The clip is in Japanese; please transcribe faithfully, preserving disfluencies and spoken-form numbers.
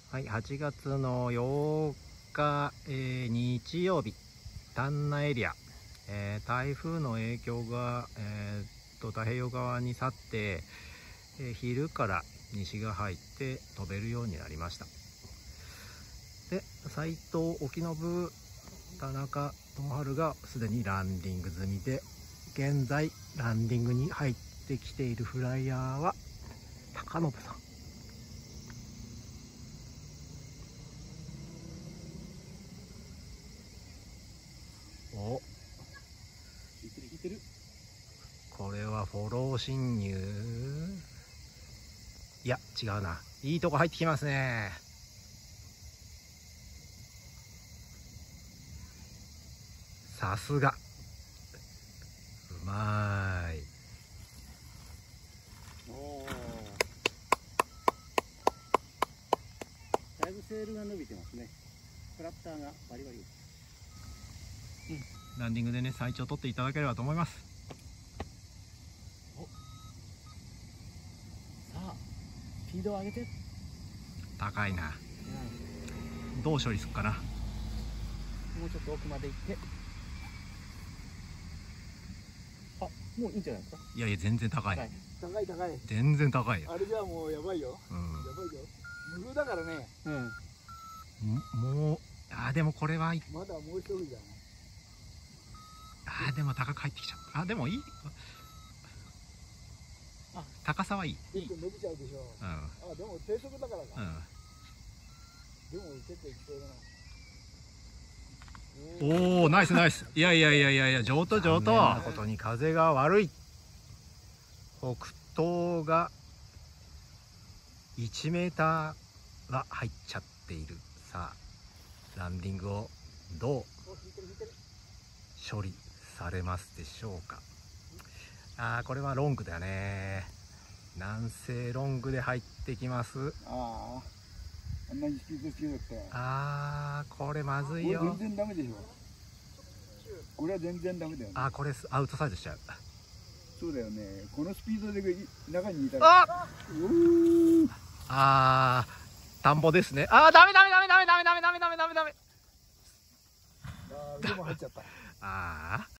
はい、はちがつのようか、えー、日曜日、丹那エリア、えー、台風の影響が、えー、と太平洋側に去って、えー、昼から西が入って飛べるようになりました。で、斉藤沖信田中智春がすでにランディング済みで、現在ランディングに入ってきているフライヤーは高信さん。お、 引いてる引いてる。 これはフォロー侵入、いや違うな、いいとこ入ってきますね。さすがうまーい。 おお、だいぶセールが伸びてますね。フラッターがバリバリ。 うん、ランディングでね、最長取っていただければと思います。 お、さあスピードを上げて。 高いな、 うん、 どう処理するかな。 もうちょっと奥まで行って、あ、もういいんじゃないですか。 いやいや、全然高い、 はい、高い高い、 全然高いよ。 あれじゃもうやばいよ、 うん、 やばいよ、無風だからね。うん、 もう、あーでもこれはまだもう一人じゃない。 あーでも高く入ってきちゃった。あ、でもいい、 あ、 高さはいい。 結構伸びちゃうでしょ。うん、あ、でも低速だからか。うん、でも結構いきそうだな。 おお、ナイスナイス。いやいやいやいやいや、上等上等。なことに風が悪い。北東がいちメーターは入っちゃっている。さあ、ランディングをどう処理されますでしょうか。ああ、これはロングだよね。南西ロングで入ってきます。 ああ、あんなにスピード強くて。 ああ、これまずいよ。 全然ダメでしょ。これは全然ダメだよね。 ああ、これアウトサイドしちゃう。 そうだよね。このスピードで中にいたら。 ああー、田んぼですね。ああ、ダメダメダメダメダメダメダメダメダメダメ。 ああ、でも入っちゃった。 ああ。